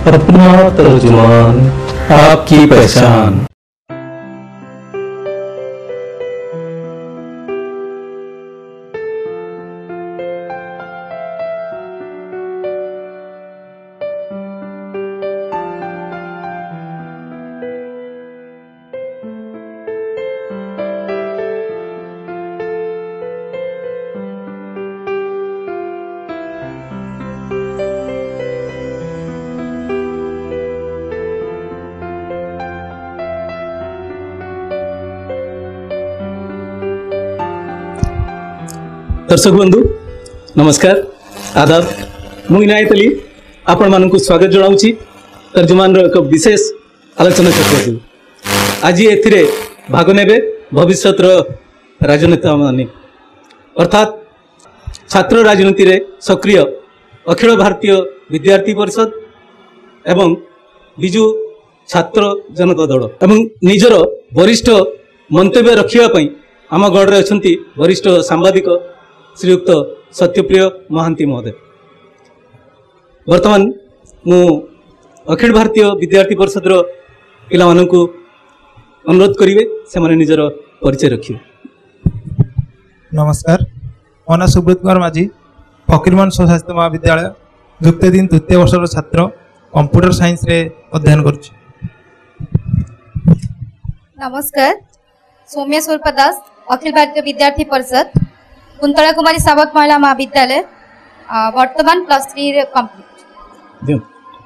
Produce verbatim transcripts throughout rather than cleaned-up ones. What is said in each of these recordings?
अपना तर्जुमान, आपकी पहचान। दर्शक बंधु नमस्कार आदाब मु इनायत अली आपण मानक स्वागत जनाऊँगी तर्जुमान एक विशेष आलोचना चक्र आज ए भाग ने भविष्य राजनेता माने अर्थात छात्र राजनीति रे सक्रिय अखिल भारतीय विद्यार्थी परिषद एवं बिजु छात्र जनता दल एवं निजर वरिष्ठ मंतव्य रखा आम गढ़ अच्छा वरिष्ठ सांबादिक श्रीयुक्त सत्यप्रिय महांती महोदय। वर्तमान मु अखिल भारतीय विद्यार्थी परिषद पिला मानकु अनुरोध करिवे से माने निजर परिचय रखिए। नमस्कार मो ना सुब्रत कुमार माझी फकीरमोहन स्वास्थ्य महाविद्यालय द्वितीय दिन तृतीय वर्षर छात्र कंप्यूटर साइंस रे अध्ययन करुछि। नमस्कार सौम्या स्वरूप दास अखिल भारतीय विद्यार्थी परिषद कुंतला कुमारी सावक महिला महाविद्यालय वर्तमान प्लस थ्री कंप्लीट।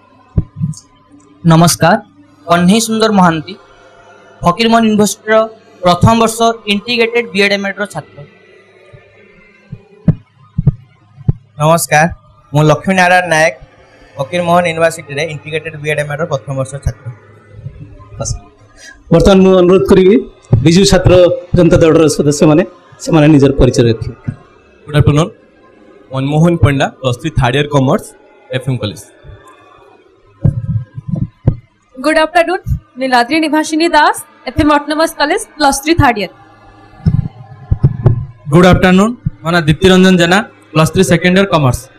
नमस्कार कन्हई सुंदर महांती फकीरमोहन यूनिवर्सिटी प्रथम वर्ष इंटीग्रेटेड बीएड एमएड छात्र। नमस्कार मु लक्ष्मी नारायण नायक फकीरमोहन यूनिवर्सिटी रे इंटीग्रेटेड बीएड एमएड प्रथम वर्ष छात्र। वर्तमान मु अनुरोध करी बिजु छात्र जनता दल सदस्य माने से माने निजर परिचय रखिए। Good afternoon Manmohan Panda plus three third year commerce FM college. Good afternoon Niladri Nibhashini Das FM autonomous college plus three third year. Good afternoon मना Dipti Ranjan Jena plus three second year commerce.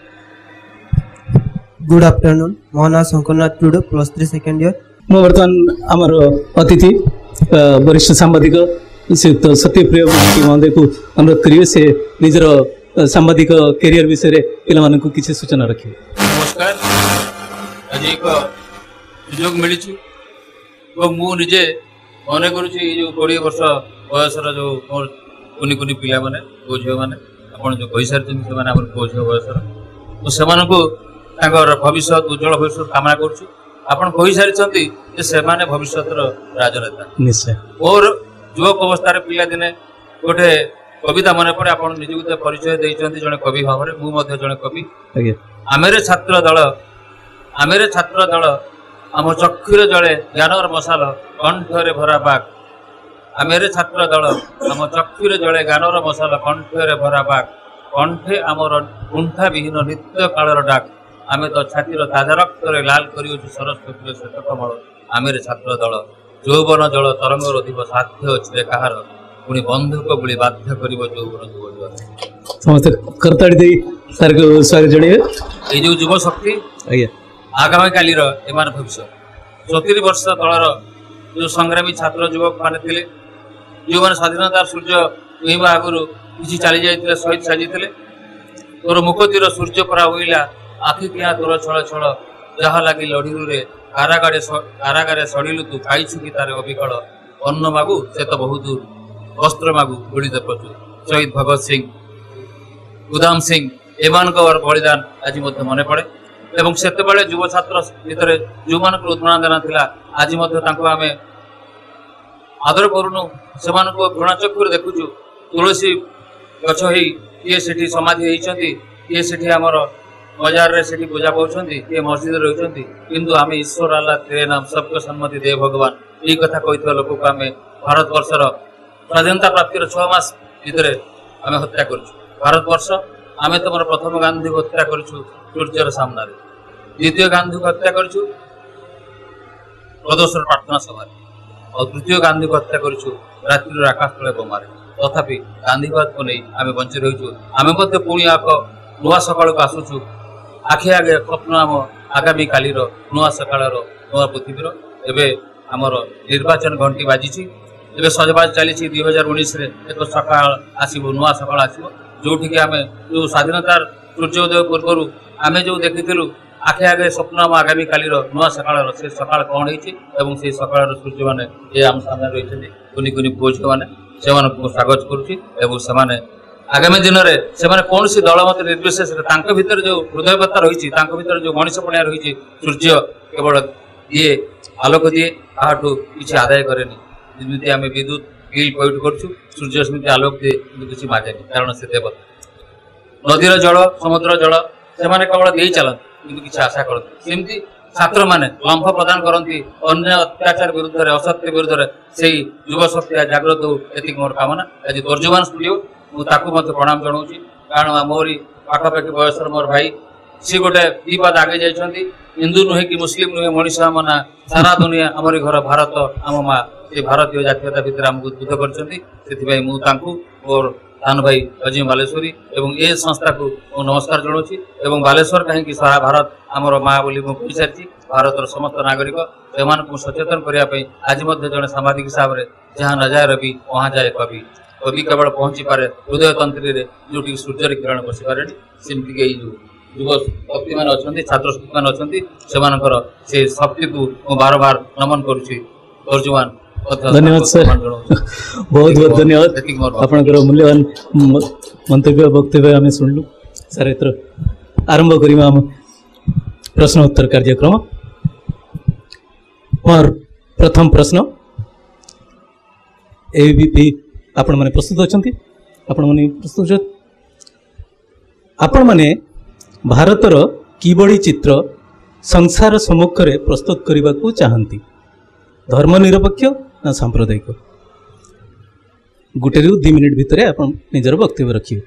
Good afternoon मो ना Shankarnath Tudu plus three second year. मो वर्तमान आमर अतिथि वरिष्ठ सांबादिक श्रीयुक्त सत्यप्रिय महांती महोदय को अनुरोध करिए से निजर सांबादिक कैरियर विषय रे पिला मानन को किछि सूचना रखिए। नमस्कार आज एक सुयोग मिली मु निजे मन करुच्ची जो कोड़े वर्ष बयसर जो मोर कुनि कुनि पिला माने पो झियो माने आपण जो कहि सारछन से माने हमर पो झियो बयसर तो सेमान को तांकर भविष्य उज्जवल भविष्य कामना करूछु। आपण कहि सारछंती जे से माने भविष्य राजनेता निश्चय और युवक अवस्था पिला दिने गोटे कविता मन पड़े आप निज परिचय देते जड़े कवि भाव में मुझे जड़े कवि आमेरे छात्र दल आमेरे छात्र दल आम चक्षुरे जड़े ज्ञानर मशाल कंठरे भरा बाग आमेरे छात्र दल आम चक्षुरे जड़े ज्ञानर मशाल कंठरे भरा बाग कंठे आमर कुंठा विहीन नित्य कालर डाक आमे तो छातीर ताजा रक्तरे लाल करियो सरस्वती श्वेत कमल आमेरे छात्र दल यौवन जल तरंग रोधिब साध्य अच्छे कहार पुणी बंधुक बुली बाध्य करिब यौवन जुब समस्त करताड़ी दे सर को स्वागत जणिए। ए जो युव शक्ति आज्ञा आगामी कालीर एमान भविष्य सतुरी वर्ष तलर जो संग्रामी छात्र युवक माने थिले जो माने स्वाधीनता सूर्य उइबा आगुरु किछि चली जाइतिले शहीद साजितिले तोर मुकतिर सूर्य परा होइला आखि किया तोर छळ छळ जहा लागी लढिरु रे कारागारे कारागारे सड़िलु तू खाइछु कि तारे अविकल अन्न मागु से तो बहुत दूर वस्त्र मागु गुड़ित प्रचुर शहीद भगत सिंह उधम सिंह एमान बलिदान आज मन पड़े एवं से युव छात्र भितर जो मान उन्मादना थिला आज आम आदर करूनु से घृणाचक्षुरे देखुचु तुलसी गछ ही किए से समाधि होती किए से आमर बाजार रे सेठी पूजा पाउछंती ये मस्जिद रहउछंती किंतु आमे ईश्वर अल्लाह तेरे नाम सबको सम्मति दे भगवान ई कथा कहितवा लोक को आमे भारत वर्षर स्वाधीनता प्राप्तिर छह मास भितर आमे हत्या करछु। भारत वर्ष आमे तमर प्रथम गांधी को हत्या करछु सूर्यर सामना रे द्वितीय गांधी को हत्या करछु प्रदोषर प्रार्थना सभा और तृतीय गांधी को हत्या करछु रात्रि आकाश तले बोमारे तथापि गांधीवाद को नहीं आमे बंची रहछु। आमे मध्य पुणी आक नुआ सकाळ को आसुछु आखे आगे स्वप्न आम आगामी काली नुआ सकाळ नुआ पृथ्वीर एबे आमर निर्वाचन घंटी बाजी एबे सजबाज चली दुई हजार उन्नीस एक सकाळ आसो नुआ सकाळ आसो जोटि आम जो स्वाधीनतार सूर्योदय पूर्व आम जो देखी आखे आगे स्वप्न आम आगामी काली नुआ सकाळ से सकाळ कौन होती सकाळ सूर्य मैंने ये आम सामने रही कुनि कुनि पुओ झील मैंने से स्वागत करुँचे आगामी दिन में से कौन सी दल मत निर्विशेष भर जो हृदयवत्ता रही भर जो मनीषपणिया रही सूर्य केवल दिए आलोक दिए आहू किसी आदाय कैनि जमी आम विद्युत बिल पैठ कर सूर्य समिति आलोक दिए किसी मागेनि कारण से देवता नदीर जल समुद्र जल से केवल दे चलती कि किसी आशा करती सेमती छात्र मैंने लंफ प्रदान करती अन्य अत्याचार विरुद्ध असत्य विरुद्ध से युव शक्ति जागृत हो ये मोर कामना आज तर्जुमान स्टूडियो मुझे प्रणाम जनाऊँ कारण मोरी पाखापाखि बयस मोर भाई सी गोटे दीपाद आगे जाइए हिंदू नुहे कि मुस्लिम नुहे मनीष आम ना सारा दुनिया आमरी घर भारत आम माँ से भारतीय जातीयता भितर आमको उद्बुद्ध कर मोर धान भाई अजीम बालेश्वरी एवं ए संस्था को नमस्कार जनाऊँ बालेश्वर कहीं सारा भारत आमर माँ बोली मुझे सारी भारत समस्त नागरिक से सचेतन करने आज जड़े सांबादिक हिसाब से जहाँ न जाए रवि वहाँ जाए कवि कवि केवल पहुँची पारे हृदय तंत्री जो सूर्य किरण बसी पारे सेमती युव शक्ति मान अच्छा छात्र शक्ति मान अच्छा से शक्ति को बार बार नमन करुमान धन्यवाद सर बहुत बहुत धन्यवाद आपणकर मूल्यवान मंतव्य वक्तव्य आम शुणलु सर एथर आरंभ करिमा प्रश्न उत्तर कार्यक्रम और प्रथम प्रश्न एबीपी आपण माने प्रस्तुत अछंती आपण माने प्रस्तुत आपण माने भारतर किबड़ी चित्र संसार सम्मुख रे प्रस्तुत करने को चाहती धर्मनिरपेक्ष ना सांप्रदायिक गोटे रु दु मिनिट भितर आपण निजर वक्तव्य रखिए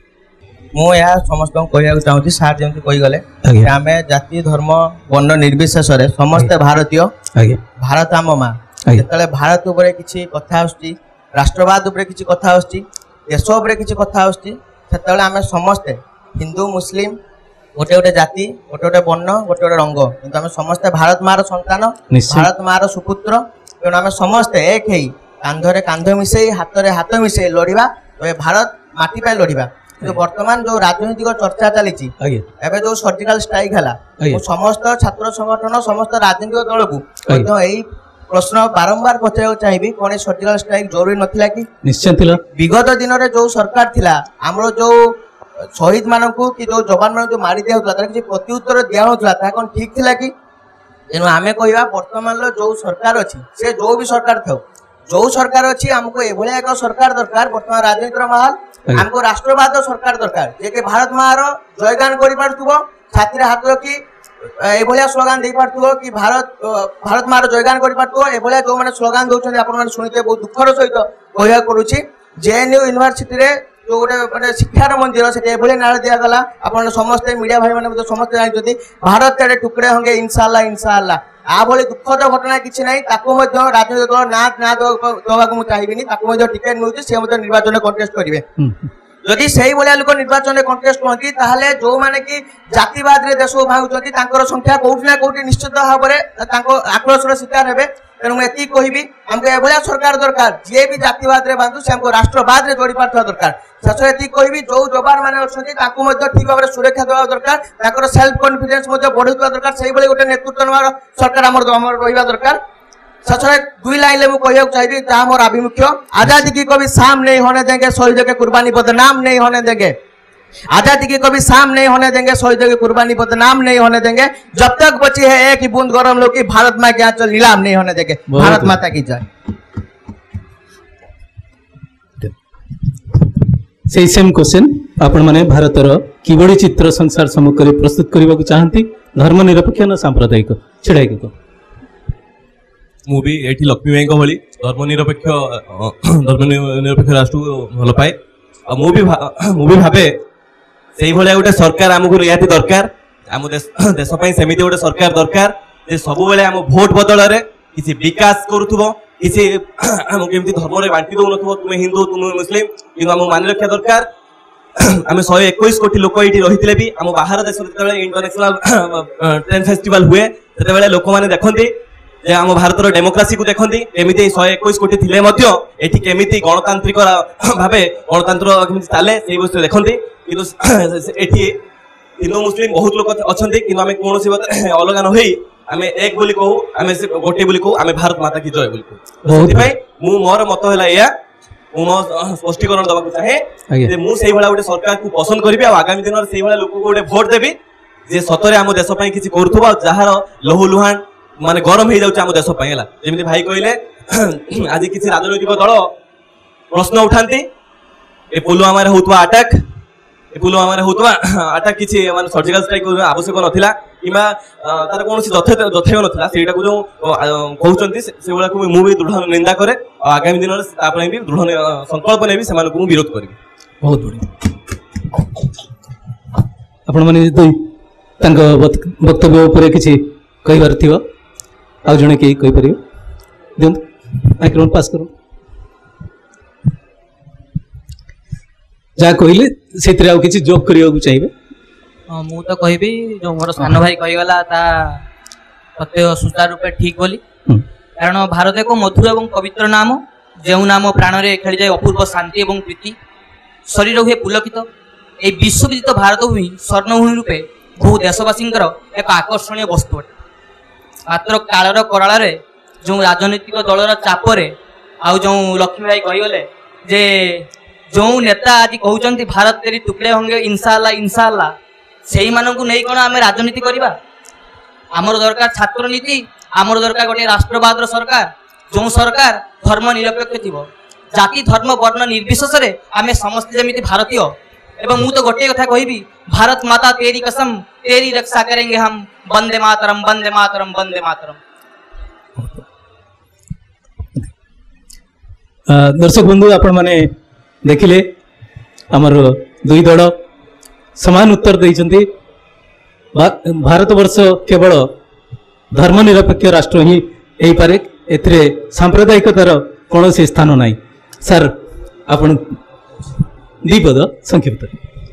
मु या समस्त कहया चाहूँ सार जमी कहीगले आम जाति धर्म वर्ण निर्विशेष समस्ते भारतीय भारत आम माँ जो भारत उपरे किसी कथा आसुची राष्ट्रवाद उपरे किसी कथा आसुची देश उपरे किसी कथा आसुची सेतबेले आम समस्ते हिंदू मुस्लिम गोटे गोटे जाति गोटे गोटे वर्ण गोटे गोटे रंग किंतु आम समस्ते भारत मार संतान भारत मार सुपुत्र तेणु आम समस्ते एक ही कांधरे कांध मिसई हाथ रे हाथ मिसई लड़िबा भारत माटी पाई लड़िबा जो वर्तमान जो राजनीतिक चर्चा चली एवं जो सर्जिकल स्ट्राइक है समस्त छात्र संगठन समस्त राजनीतिक दल को यही प्रश्न बारंबार पचार चाहिए कौन सर्जिकल स्ट्राइक जरूरी नथिला कि निश्चय विगत दिन में जो सरकार थिला आमर जो शहीद मानक कि जो जवान मान जो मारी दिया किसी प्रत्युत्तर दिया कौन ठीक थिला कि तेणु आम कह बर्तमान जो सरकार अच्छी से जो भी सरकार था जो सरकार अच्छी आमको एभलिया एक सरकार दरकार बर्तमान राजनीतिर माहौल आमको राष्ट्रवाद सरकार दरकार जे भारत मार जयगान कर छाती हाथ रखी एभलिया स्लोगान दे पार्थो कि भारत भारत मार जयगान कर पार्थो एभलिया जो मैंने स्लोगान दौरान आपने शुणिथे बहुत दुखर सहित कह करुच्ची जेएनयू यूनिवर्सिटी जो गोटे गोटे शिक्षार मंदिर से नाड़ दिगला आप समस्ते मीडिया भाई मैंने समस्त जानते भारत के टुकड़े होंगे इंशाल्लाह इंशाल्लाह आ भली दुखद घटना किसी ना राजनीतिक दल ना ना देवाक चाहिए टिकेट मिलूँ सी निर्वाचन कंटेस्ट करेंगे जदि से भाया लोक निर्वाचन कंटेस्ट करती जो मैंने कि जातिवाद रे देश भांगुंट संख्या कौटी ना कौटी निश्चित भाव में आक्रोशर शिकार हे तेणु मुझे कहबी आमको एभलिया सरकार दरकार जी भी जातिवाद रे बांधु से आमको राष्ट्रवाद रे जोड़ी पार्थ दरकार शेष ये कहबी जो जवान मैंने अच्छा ठीक भाव में सुरक्षा देवा दरकार सेल्फ कॉन्फिडेंस बढ़ा दरकार से गोटे नेतृत्व नवार सरकार आम रहा दरकार शेष दुई लाइन में कहना चाहिए जहाँ मोर आभिमुख्य आजादी की कभी शाम नहीं होने देंगे शहीदों के कुर्बानी बदनाम नहीं होने देंगे आजादी की कभी शाम नहीं होने देंगे शहीदों की कुर्बानी बदनाम नहीं होने देंगे जब तक बची है एक ही बूंद गरम लोग की भारत माँ के आंचल नीलाम नहीं होने देंगे भारत माता की जय से सेम क्वेश्चन आपण माने भारतर किबड़ी चित्र संसार सम्मुख प्रस्तुत करने को चाहती धर्मनिरपेक्ष न सांप्रदायिक छिड़ाई को मु भी एठी लक्ष्मी भाई भली धर्मनिरपेक्ष धर्मनिरपेक्ष राष्ट्र को भल पाए और मु भी मु भी भावे से भाया गोटे सरकार आमको निहाती दरकार आम देश सेमती गोटे सरकार दरकार जे सब बेले आम भोट बदल किसी विकास करुव किसी आम केमती धर्म बांटी दौन तुम्हें हिंदू तुम्हें मुस्लिम कि आम मान रखा दरकार आम शहे एक कोटी लोक ये रही भी आम बाहर देश इंटरनेशनल ट्रेन फेस्टिवल हुए से लोक मैंने देखती जे आम भारतर डेमोक्रासी को देखती केमी शहे एक कोटी थे केमी गणतांत्रिक भाव गणतंत्र केमी चले से विषय देखती कि हिंदू मुस्लिम बहुत लोग अच्छा कि आम कौन अलग न आम एक बोली कहू आम गोटे बोली कहू आम भारत माता की जय बोली कहू मोर मत है मु मो स्पष्टीकरण दवा चाहे जे मु सेही भला गोटे सरकार को पसंद करिबी आ आगामी दिन सेही भला लोक को गोटे वोट देबी जे सतरे आम देश पई किछि करथुबा जहार लहु लुहान माने गरम हे जाउछ आम देश पई हला जेमिति भाई कहले आज किछि राजनैतिक दल प्रश्न उठांती ए पुलवामा रे होतवा अटैक ए पुलवामा रे होतवा अटैक किछि माने सर्जिकल स्ट्राइक आवश्यक नथिला किबा तार कोनोसी जथे जथे नथिला सेटा को जो कहउचंती से वाला को मु भी दृढ़ निंदा करे आगामी दिन रे तापरे भी दृढ़ संकल्प नेबी से मानको विरोध करबी। बहुत बढ़िया आपण माने दुई तांक वक्तव्य ऊपर किछि कहिबार थिबो आ जणे के कहि परियो देन माइक्रोफोन पास करो जा कहले सेतिर आ किछि जोक करियो चाहिबे। हाँ मु तो कहबी जो मोर सान भाई कहीगला सत्य सुचार रूपे ठीक बोली कारण भारत एक मधुर और पवित्र नाम जो नाम प्राण में खेली जाए अपूर्व शांति और प्रीति शरीर हुए पुलकित ये विश्वविदित भारत भूमि स्वर्णभूमि रूपे बहु देशवासी एक आकर्षणीय वस्तु अटे मात्र कालर कराल जो राजनैतिक दलर चापरे आउ जो लक्ष्मी भाई कहीगले जे जो नेता आज कहते भारत तेरी टुकड़े होंगे इंशाअल्लाह इंशाअल्लाह से नहीं कौन आम राजनीति करवा आमर दरकार छात्र नीति आमर दरकार गोटे राष्ट्रवाद सरकार जो सरकार धर्म निरपेक्ष थी जाति धर्म वर्ण निर्विशेष आम समस्त जमी भारतीय एवं मु तो गोटे कथा कहबी भारत माता तेरी कसम तेरी रक्षा करेंगे हम वंदे मातरम वंदे मातरम वंदे मातरम। दर्शक बंधु आपण माने देखिले आमर दुई दल समान उत्तर देइचंती भारत वर्ष केवल धर्मनिरपेक्ष राष्ट्र ही एई पारे एथरे सांप्रदायिकतार कौनसी स्थान नाही। सर आपण दीपद संक्षिप्त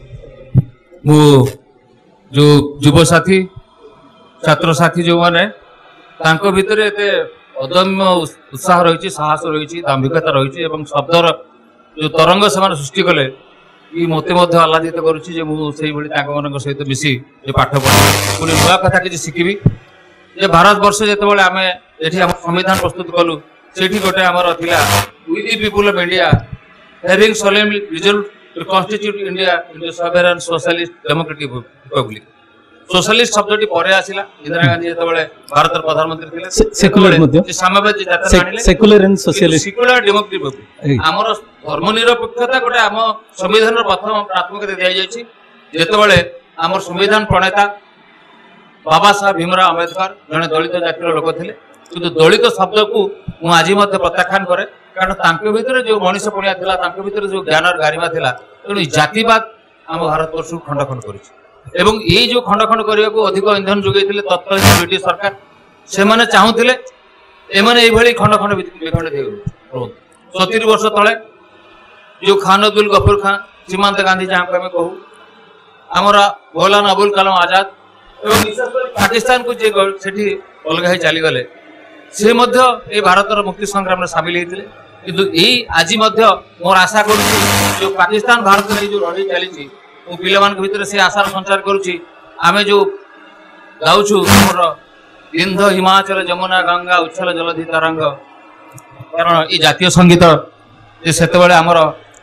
मु जो युव साथी छात्र साथी जो माने तांको भितरे एते अदम्य उत्साह रही साहस रही दाम्भिकता रही एवं शब्दर जो तरंग से सृष्टि कले ये मत आह्लादित करुच्ची सहित मिसी जो पाठ पढ़ी पुणी नुआ कथा किसी शिखी जे भारत वर्ष जो आम ये संविधान प्रस्तुत कलु से गोटे आमर थिला we the people of India having solemnly resolved to constitute India into sovereign socialist democratic republic। Socialist शब्दटी परे आसिला इंदिरा गांधी जो भारत प्रधानमंत्री थे सेकुलर साम्यवादी जाति secular and socialist secular democratic republic आमर धर्मनिरपेक्षता गोटे आम संविधान प्रथम प्राथमिकता दिया जायछि जेतेबेले आमर संविधान प्रणेता बाबा साहेब भीमराव अंबेडकर जने दलित जातिर लोक थे किंतु दलित शब्द को मु आज मध्य प्रत्याख्यान करे कारण तांके भितर जो मनीष पणिया थिला तांके भितर जो ज्ञानर गारिमा थिला तेणु जातिवाद आम भारत वर्ष खंड खंड करिछि एवं ये जो खंड खंड करने को अधिक इंधन जोगे तत्कालीन ब्रिटिश सरकार से माने चाहूले एमाने खंड खंड विखंड सतुरी वर्ष तले जो खान अब्दुल गफूर खान सीमांत गांधी जहाँ को आम कहू आमर मौलाना अबुल कलाम आजाद एवं विशेषकर पाकिस्तान को जे सेठी अलग चलीगले से ये भारत मुक्ति संग्राम में सामिल होते किंतु यही आज मोर आशा करुच्ची जो पाकिस्तान भारत में जो लड़ाई चली पिला भितर से आशार संचार करुच्ची आमे जो गाउछु मोर इंध हिमाचल जमुना गंगा उच्छल जलधि तरंग कारण ये जातीय संगीत से आमर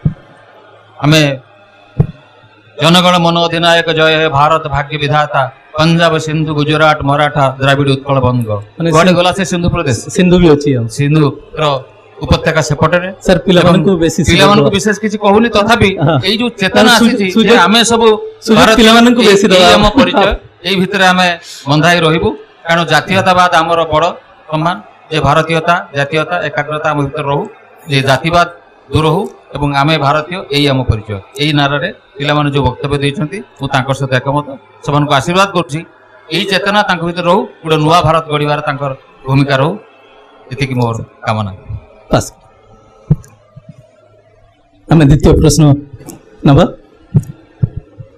आमे जनगण मन अधिनायक जय है भारत भाग्य विधाता पंजाब सिंधु गुजरात मराठा द्राविड़ उत्कल बंग गड़े गला से सिंधु प्रदेश सिंधु भी अछि सिंधु उपत्यका सेपटे सर पिलामानकु बेसी पिलामानकु विशेष किछि कहूनी तथापि एई जो चेतना आसी जे आमे सब भारत पिलामानकु बेसी दबा हम परिचय एई भितरे आमे बंधाई रहिबु कारण जातीयतावाद आमर बड़ सम्मान जे भारतीयता जातीयता एकाग्रता हम भितर रहू जे जातिवाद दूर हो एवं आमे भारतीय एई आम परिचय एई नारे पिलामाने जो वक्तव्य दैछंती मु तांकर सहित एकमत सबनको आशीर्वाद करछि एई चेतना तांको भितर रहू गोटे नुआ भारत गढ़िबार तांकर भूमिका रहू एतिकी मोर कामना पास आम द्वितीय प्रश्न नवा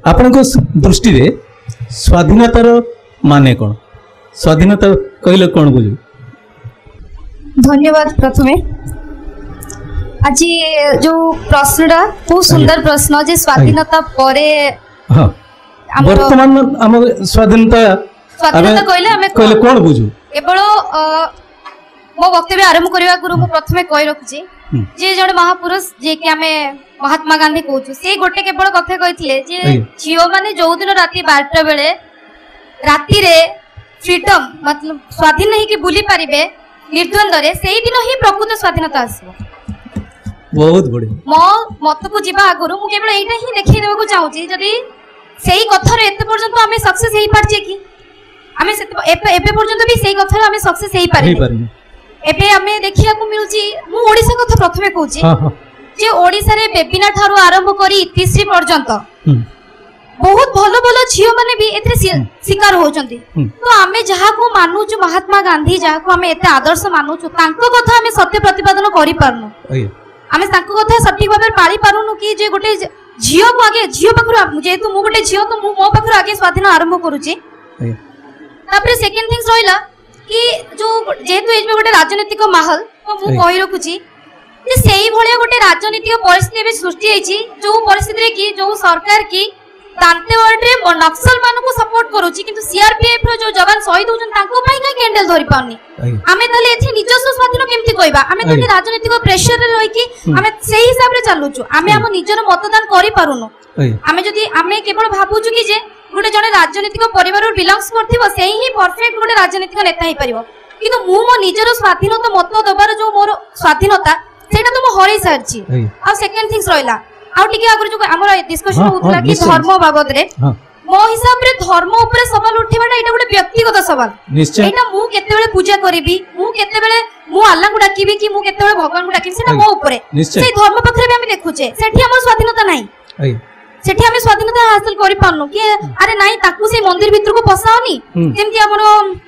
आपण दृष्टि रे स्वाधीनतार माने कौन स्वाधीनता कहले कौन बुझ धन्यवाद प्रथमे आज जो प्रश्नटा बहुत सुंदर प्रश्न जे स्वाधीनता परे हां वर्तमान हम स्वाधीनता स्वाधीनता कहले हमें कहले कौन बुझू केवल मो वक्तव्य आरंभ करबा गुरु मु प्रथमे कहि रखुची जे जण महापुरुष जे कि हमें महात्मा गांधी कहू से गोटे केवल कथा कहिथिले जे झियो माने जो दिन राती बारह बेले राती रे फ्रीडम मतलब स्वाधीन नहीं कि बुली पारिबे निर्द्वंद रे सेही दिन ही प्रकृत स्वाधीनता आसीबो बहुत बढ़िया मो मत को जीवा आगुरु मु केवल एटा ही देखि देबा को चाहूची जदी सेही कथा रे एते पर्यंत हमें सक्सेस हेई पारछे कि हमें एबे एबे पर्यंत भी सेही कथा रे हमें सक्सेस हेई पारिबे एबे हमें देखिया को मिलुची मु ओडिसा कथा प्रथमे कहूची जे ओडिसा रे बेबिना ठारू आरंभ करी इतिश्री पर्यंत बहुत भलो भलो झियो माने भी एथे शिकार होचंती तो आमे जहा को मानु जो महात्मा गांधी जहा को हमें एते आदर्श मानु छु तांको कथा हमें सत्य प्रतिपादन करि पारनु हमें तांको कथा सटीक भाबे पाली पारुनु कि जे गोटे झियो को आगे झियो पखरु जेतु मु गोटे झियो तो मु मो पखरु आगे स्वाधीन आरंभ करूची तापर सेकंड थिंग्स रहिला कि जो जेतु एज में गोटे राजनीतिक माहौल तो मु कहि रखुची जे सेही भलिया गोटे राजनीतिक परिस्थिति भी सृष्टि हेची जो परिस्थिति रे कि जो सरकार की दांतेवाड़ रे नक्सल मान को सपोर्ट करूची किंतु सीआरपीएफ रो जो जवान शहीद होचन तांको पई का कैंडल धरि पाउनी हमें तले एथि निजस्व स्वाधीन केमति कहबा हमें तले राजनीतिक प्रेशर रे रही कि हमें सेही हिसाब रे चालुचु हमें हम निजर मतदान करि पारुनो हमें जदी हमें केवल भाबुचु कि जे गोटे जने राजनीतिक परिवार बिलोंग्स करथिबो सेही ही परफेक्ट गोटे राजनीतिक नेता हे परिबो किंतु मु मो निजर स्वाधीनता मत दबार जो मोर स्वाधीनता सेटा तो मो हरै सारची आ सेकंड थिंग्स रहिला आ टिके आगर जो हमर डिस्कशन होतला कि धर्म बाबद रे मो हिसाब रे धर्म ऊपर सवाल उठेबाटा एटा गोटे व्यक्तिगत सवाल एटा मु केते बेले पूजा करिबी मु केते बेले मु अल्लाह को डाकिबी कि मु केते बेले भगवान को डाकिबी सेटा मो ऊपर से धर्म पखरे भी हम देखुचे सेठी हमर स्वाधीनता नाही सेठी हमें स्वाधीनता हासिल करि पारनु कि अरे नाही ताकू से मंदिर भीतर को पसाओनी जेमति हमर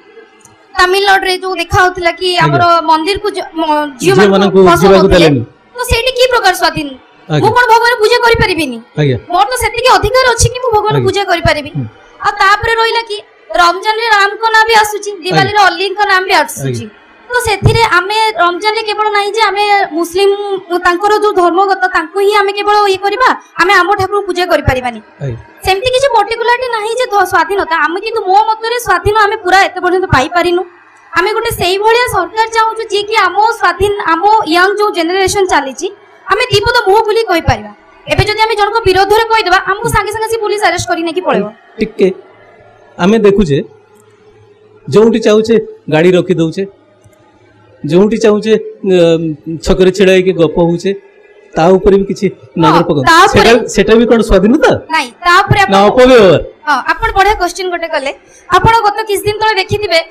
तमिलनाडु रे जो देखा होतला कि हमर मंदिर को जीव मन को जीवा को देलेनी तो सेठी की प्रकार स्वाधीन मु कोन भगवान पूजा करि परिबिनी मोर तो सेति के अधिकार अछि कि मु भगवान पूजा करि परिबी आ तापरे रोइला कि रमजान रे राम को नाम भी आसुची दिवाली रे अल्ली को नाम भी आसुची तो सेति रे हमें रमजान रे केवल नाही जे हमें मुस्लिम तांकर जो धर्मगत तांको ही हमें केवल ये करबा हमें आमो ठाकुर पूजा करि परिबानी सेमति किछि पर्टिकुलरटी नाही जे स्वाधीनता हम किंतु मो मतरे स्वाधीन हमें पूरा एते पर्यंत पाई पारिनु हमें गोटे सेही भलिया सरकार चाहू जे कि आमो स्वाधीन आमो यंग जो जनरेशन चालीची हमें दीपद मुह बुली कहि परिबा एबे जदि हमें जनको विरोध रे कहि देबा हमको संगे संगे पुलिस अरेस्ट करि नै कि पड़ेबो टिके हमें देखुचे जोंटी चाहूचे गाड़ी रखी दउचे जोंटी चाहूचे छकरे छिड़ाई के गप होचे ता ऊपर भी किछि नगर पक सेटा सेटा भी कोन स्वाधीनता नाही ता ऊपर ना अपव्यवहार हां आपण बढ़िया क्वेश्चन गोटे कले आपण गत किछ दिन तळे देखिथिबे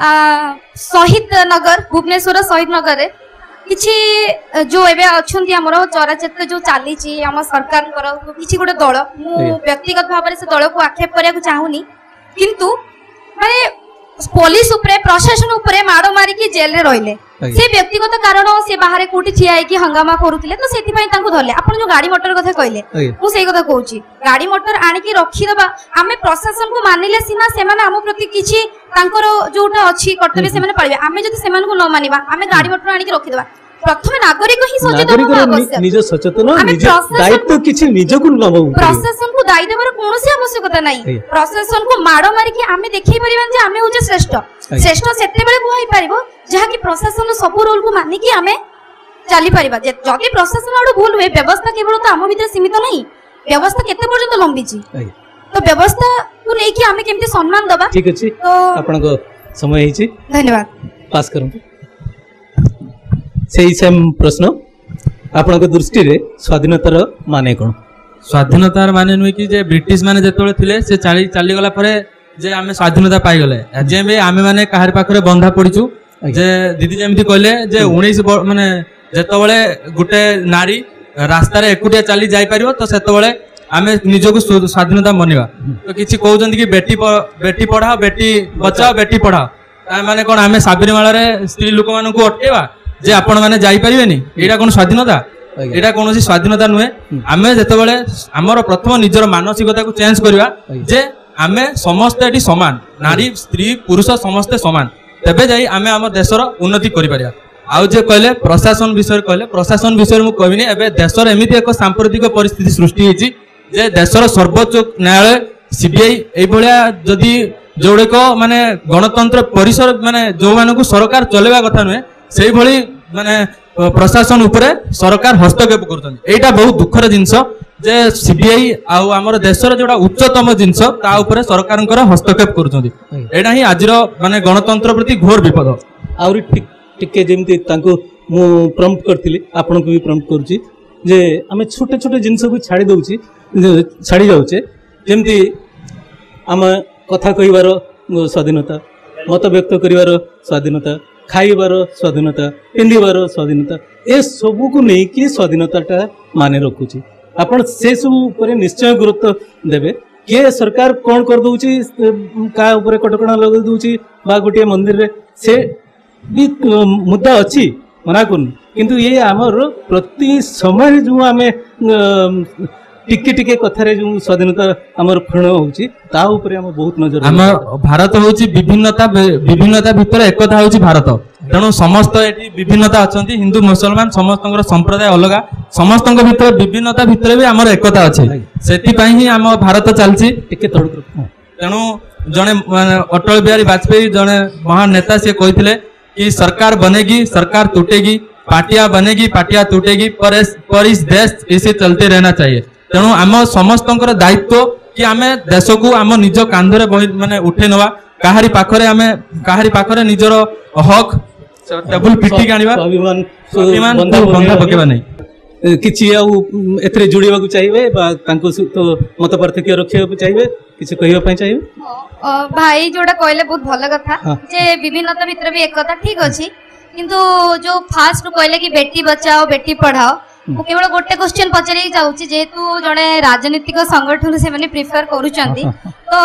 शहीद नगर भुवनेश्वर शहीद नगर रे किछि जो एबे अछंती हमर चराचरित्र जो चाली छी हम सरकार कर किछि गोटे दल मु व्यक्तिगत भाव से दल को आक्षेप करिया को चाहूनी किंतु माने पुलिस ऊपर प्रशासन ऊपर माड़ मारी की जेल रे रहिले से व्यक्तिगत कारण से बाहर कोठी ठिया है कि हंगामा करूतिले तो सेति पई तांको धरले आपण जो गाड़ी मोटर कथा कहले मु सेही कथा कहूची गाड़ी मोटर आनी की रखी दबा हमें प्रशासन को मानिले सिना से माने हम प्रति किछि तांकर जोटा अछि कर्तव्य से माने पालिबे हमें जति सेमान को न मानिबा हमें गाड़ी मोटर आनी की रखी दबा प्रथम नागरिक ही सचेतन होबा आवश्यक निज सचेतन निज दायित्व किछि निज को नबो प्रशासन को दायी देबार कोनोसी आवश्यकता नाही प्रशासन को माडो मारी कि हमें देखै परिबान जे हमें होजे श्रेष्ठ श्रेष्ठ सेते बेले को होई परिबो जहा कि प्रशासन सब रूल को मानि कि हमें चली परिबा जदि प्रशासन आडो भूल हुए व्यवस्था केवल तो हम भीतर सीमित नहीं व्यवस्था केते पर्यंत लंबी छी तो व्यवस्था को नै कि हमें केमते सम्मान दबा ठीक अछि तो आपन को समय हिची धन्यवाद पास करम सेही सेम प्रश्न आपन को दृष्टि रे स्वाधीनतार माने कोन स्वाधीनतार माने नुई कि जे ब्रिटिश माने जेतोले थिले से चाली चाली गला परे जे आमे स्वाधीनता पाई गले जे बे आमे माने काहर पाखरे बंधा पडिचु जे दीदी जेमति कहले जे उन्नीस माने जेतोले गुटे नारी रास्ता रे एकुटिया चाली जाई परियो तो सेतोले आमे निजको स्वाधीनता मनिबा तो किछि कहउचंदी कि बेटी बेटी पढ़ाओ बेटी बचाओ बेटी पढ़ाओ ता माने कोन आमे साबरीमाला रे स्त्री लोक मानन को अटकेबा जे आपण माने जाई परिबेनी एटा कोन स्वाधीनता এটা কোনोसी স্বাধীনতা নুহে आमे যেতবেলে हमर प्रथम निजर मानसिकता को चेंज करबा जे आमे समस्त एटी समान नारी स्त्री पुरुष समस्त समान तबे जाई आमे हमर देशर उन्नति करि परिया आउ जे कहले प्रशासन विषय कहले प्रशासन विषय मु कहबिनी एबे देशर एमिति एक सांप्रदायिक परिस्थिति सृष्टि हेची जे देशर सर्वोच्च न्यायालय सीबीआई ए भलिया जदी जोड़ेक माने गणतंत्र परिसर माने जो मानकु सरकार चलेबा कथा नुहे सेही भली माने प्रशासन उपरे सरकार हस्तक्षेप करछन एटा बहुत दुखर जिंस जे सीबीआई आउ हमर देशर जोडा उच्चतम जिंस ता उपरे सरकारनकर हस्तक्षेप करछन एटा ही आजिर माने गणतंत्र प्रति घोर विपद आउरी ठीक टिके जेमती तांको मु प्रॉम्प्ट करथिली आपन को भी प्रॉम्प्ट करछि जे आमे छोटे छोटे जिंस को छाडी दउछि छाडी जाउछे जेमती आम कथा कहिबार स्वाधीनता मत व्यक्त करिवार स्वाधीनता खाइबार स्वाधीनता पिंधिबार स्वाधीनता ए सब को नहीं कि स्वाधीनता माने रखुची आपण से सब ऊपर निश्चय गुरुत्व देबे के सरकार कौन कर दउची का ऊपर कटकणा लगा दउची बा गोटे मंदिर रे से भी मुद्दा अच्छी मना कर किंतु ये आमर प्रति समय जो आम टिके टिके कथारे जो स्वाधीनता आमर क्षण होउची ता ऊपर हम बहुत नजर हम भारत होउची विभिन्नता विभिन्नता भितर एकता होउची भारत तेणु समस्त एटी विभिन्नता अछंती हिंदू मुसलमान समस्तंकर संप्रदाय अलगा समस्तंक भितर विभिन्नता भितर भी आमर एकता अछि सेति पई ही हम भारत चलची टिके तोड़ तेणु जने अटल बिहारी वाजपेयी जने महान नेता से कहिथिले कि सरकार बनेगी सरकार टूटेगी पार्टियां बनेगी पार्टियां टूटेगी पर पर इस देश इसे चलते रहना चाहिए तेणु आम समस्त दायित्व कि आम देश को आम निज कांधरे माने उठे नवा काहारी पाखरे आम काहारी पाखरे निजर हक टेबल पिटिक आनिबा स्वाभिमान स्वाभिमान बंधा पकेबा नै किछि आउ एथरे जुड़िबा को चाहिए बा तांको तो मत पार्थक्य रखिबा को चाहिए किछि कहिबा पई चाहिए भाई जोड़ा कहले बहुत भल कथा जे विभिन्नता भितर भी एकता ठीक अछि किंतु जो फास्ट कहले कि बेटी बचाओ बेटी पढ़ाओ मु केवल गोटे क्वेश्चन पचारि जाउछि जेतु जणे राजनीतिक संगठन से माने प्रिफर करूचंती तो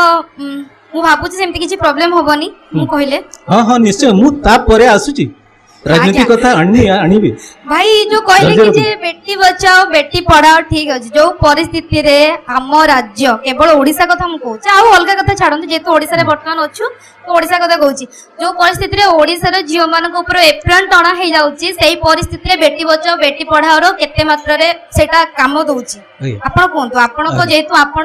मु भाबुछि सेमति किछि प्रॉब्लम होबनी मु कहले हां हां निश्चय मु ता परे आसुछि राजनीति कथा आनी आनीबे भाई जो कहले कि जे बेटी बचाओ बेटी पढ़ाओ ठीक अछि जो परिस्थिति रे हम राज्य केवल ओडिसा कथा मु कहूछि आ अलगा कथा छाडंतु जेतु ओडिसा रे वर्तमान अछु तो ओडिसा कथा कहूछि जो परिस्थिति रे ओडिसा रे जियो मानक ऊपर एप्रिल टणा हे जाउछि सेही परिस्थिति रे बेटी बचाओ बेटी पढ़ाओ रो केते मात्रा रे सेटा काम दउछि आपण कोंतु आपण को जेतु आपण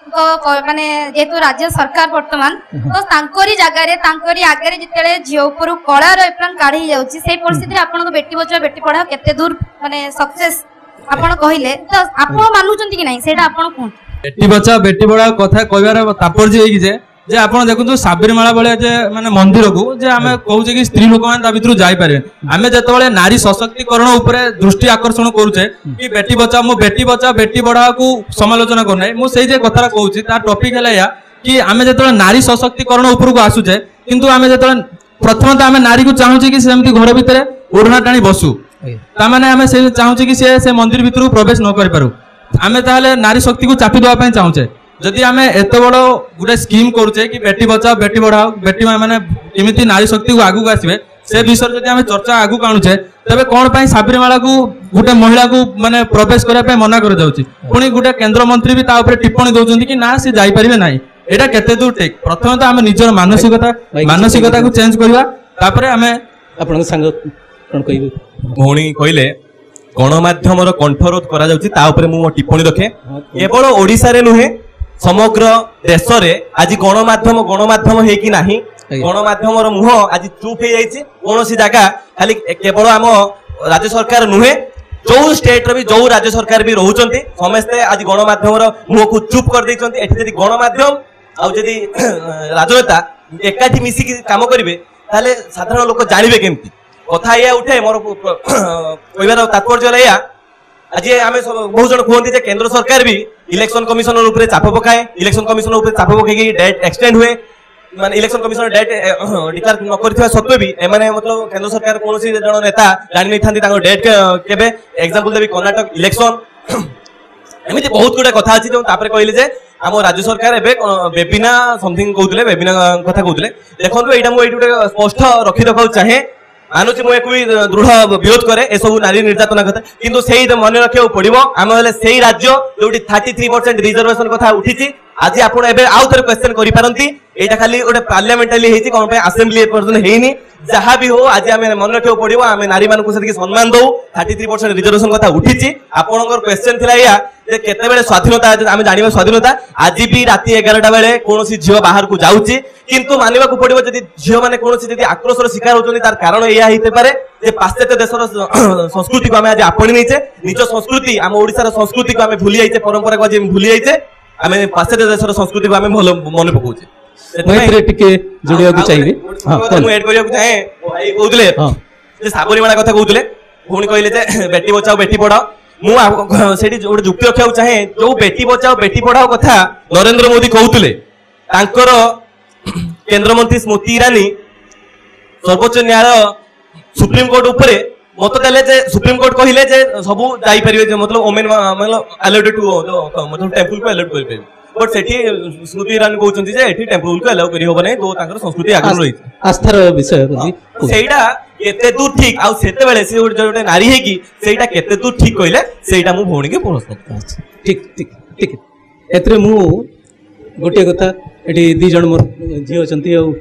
माने जेतु राज्य सरकार वर्तमान तो तांकरी जगह रे तांकरी आगे रे जितेले जियो ऊपर कला रो एप्रिल काढी जाउछि सेही परिस्थिति रे आपण को बेटी बचाओ बेटी पढ़ाओ केते दूर माने सक्सेस आपण कहिले तो आपण मानुचंती कि नाही सेटा आपण कोंतु बेटी बचाओ बेटी पढ़ाओ कथा कहबार तात्पर्य हे कि जे जे आपण देखु साबरीमाला भले जे माने मंदिर को जे आमे कहू जे कि स्त्री लोक मान ता भितरु जाई पारे आमे जेतबेले नारी सशक्तिकरण ऊपर दृष्टि आकर्षण करूचे कि बेटी बचाओ मु बेटी बचाओ बेटी पढ़ाओ को समालोचना करनै मु सेही जे कथा कहूची ता टॉपिक हला या कि आमे जेतबेले नारी सशक्तिकरण ऊपर को आसुचे किंतु आमे जेतबेले प्रथम त आमे नारी को चाहूचे कि सेमति घर भितरे ओढ़ना टाणी बसु ता माने आमे से चाहूचे कि से से मंदिर भितरु प्रवेश न करि पारु आमे ताले नारी शक्ति को चापी दवा पय चाहूचे जदि आमे एते बड़ गुटे स्कीम करूचे कि बेटी बचाओ बेटी पढ़ाओ बेटी माने केमिति नारी शक्ति को आगु आसीबे से विषय जदि आमे चर्चा आगु काणुचे तबे कोन पई साबरीमाला को गुटे महिला को माने प्रवेश करिया पय मना कर जाउची पुनी गुटे केंद्र मंत्री भी ता ऊपर टिप्पणी दउचंती कि ना से जाई परिबे नाही एटा केते दूर ठीक प्रथम तो आमे निजर मानसिकता मानसिकता को चेंज करबा तापरे आमे आपण संग कोन कहिबे भौणी कहिले गणमाध्यमर कंठरोध करा जाउची ता ऊपर मु टिप्पणी रखे केवल ओडिसा रे नुहे समग्र देश रे आज गणमाध्यम गणमाध्यम हे कि नाही गणमाध्यम मुह आज चुप हो जाइए कौन सी जगह खाली केवल आम राज्य सरकार नुहे जो स्टेट रे भी जो राज्य सरकार भी रोचंती समस्ते आज गणमाध्यम मुह को चुप कर देइचंती एठी जदी गणमाध्यम आ जदी राजनेता एकाठी मिसी काम करिवे ताले साधारण लोक जानिबे केमती कथा या उठे मोर कहबार तात्पर्य या आज आम बहुत जन कहते हैं केंद्र सरकार भी इलेक्शन कमिशनर ऊपर चाप पकाए इलेक्शन कमिशनर ऊपर चाप पकई डेट एक्सटेंड हुए माने इलेक्शन कमिशनर डेट डिक्लेयर न करथिबा सत्वे भी एमाने मतलब केंद्र सरकार कोनोसी जन नेता जानि नै थांती तांको डेट केबे एग्जांपल देबी कर्नाटक इलेक्शन एमिति बहुत गुडा कथा अछि जो तापर कहले जे आम राज्य सरकार एबे बेबिना समथिंग कहउतले बेबिना कथा कहउतले देखंतु एटा मु एटुटे स्पष्ट रखि रखाउ चाहे ମାନୁଛି ମୁଁ ଏକୁ ଦୃଢ ବିରୋଧ करे ए सब नारी निर्यातना कथा किंतु सेही मन रखिया पड़िबो आमे हेले सेही राज्य जोटी थर्टी थ्री परसेंट रिजर्वेशन कथा उठिची आज आपण एबे आउ थरे क्वेश्चन करि पारंती एटा खाली ओटे पार्लियामेंटली हेची कोन पे असेंबली पर्सन हेइनी जहां भी हो आज आमे मन रखिया पड़िबो आमे नारी मान को सेति सम्मान दउ थर्टी थ्री परसेंट रिजर्वेशन कथा उठिची आपनकर क्वेश्चन थिला या जे केते बेले स्वाधीनता आमे जानिबा स्वाधीनता आज भी राती एगारटा बेले कोनोसी झियो बाहर को जाउची किंतु मानिबा को पड़िबो जदि झियो माने कोनोसी जदि आक्रोशर शिकार होचोनी तार कारण एया हिते पारे जे पाश्चात्य देशर संस्कृति को आमे आज आपणी नैचे निज संस्कृति आम ओडिसा र संस्कृति को आमे भूली जाइचे परंपरा को आज भूली जाइचे आमे पाश्चात्य देशर संस्कृति को आमे मन पकोचे मैत्रे टिके जोड़िया को चाहिए हां मैं ऐड करिया को चाहे भाई कहउतले जे साबरीमाला कथा कहउतले भूणी कहले जे बेटी बचाओ बेटी पढ़ाओ मु सेठी जोटे जुक्ति रखिया चाहे जो बेटी बचाओ बेटी पढ़ाओ कथा नरेंद्र मोदी कहउतले तांकर केंद्र मंत्री स्मृति ईरानी सर्वोच्च न्यायालय सुप्रीम कोर्ट ऊपर मत देले जे सुप्रीम कोर्ट कहिले जे सब जाई परिबे जे मतलब ओमेन मतलब अलाउड टू मतलब टेंपल को अलाउड करि परिबे बट सेठी स्मृति ईरानी कहउचंती जे एठी टेंपल को अलाउ करि होबा नै तो तांकर संस्कृति आगु रही आस्थार विषय सेइडा केते दूर ठीक आ सेते बेले से जोटे नारी है कि सेइडा केते दूर ठीक कहले सेइडा मु भौणी के प्रश्न ठीक ठीक ठीक एतरे मु गोटे कथा एठी दी जण मोर झी अछंती आ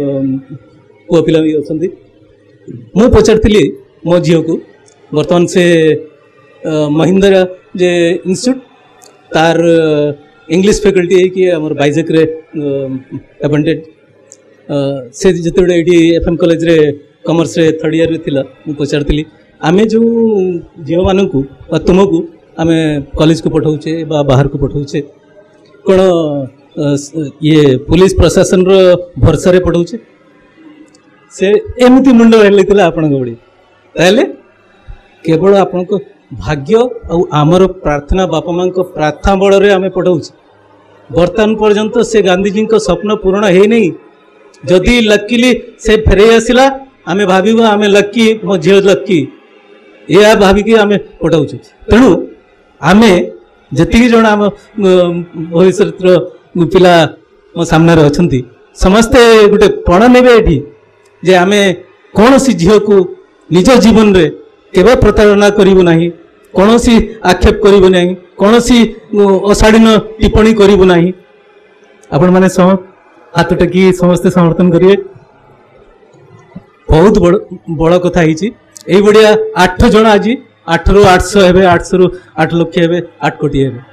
पुआ पिला भी अछंती मु पचारथिली मो झियो को वर्तमान से महिंद्रा जे इंस्टीट्यूट तार इंग्लिश फैकल्टी है कि हमर बाइजेक रे अपॉइंटेड से जते एठी एफएम कॉलेज रे कॉमर्स रे थर्ड ईयर रे थिला मु पचारथिली आमे जो झियो मानकू बा तुमकू आमे कॉलेज को पठाउचे बा बाहर को पठाउचे कोन ये पुलिस प्रशासन रो भरसा रे पठाउचे से एमती मुंड हेलिथिला आपन गबडी ताले केवल आपन को भाग्य और आमर प्रार्थना बापा मां को प्रार्थना बल रे आमे पठाउचे वर्तमान पर्यंत से गांधीजी को स्वप्न पूर्ण हे नहीं जदि लकीली से फेरे आसिला आमे भाबिबा आमे लक्की मो झियो लक्की या भाबिकी आमे पठाउचे तेणु आमे जति जण आम भविष्य पिला मो सामने अछंती समस्ते गोटे पण नेबे एठी जे आमे कौन सी झियो को निज जीवन रे केवल प्रताड़ना करिबो नाही कौन सी आक्षेप करिबो नाही कौन सी अशालीन टिप्पणी करिबो नाही आपण माने सम हाथ टेकी समस्त समर्थन करिए बहुत बड़ बड़ कथा हिची एई बडिया आठ जण आज आठ रु आठ सौ हेबे आठ सौ रु आठ लक्ष हेबे आठ कोटी हेबे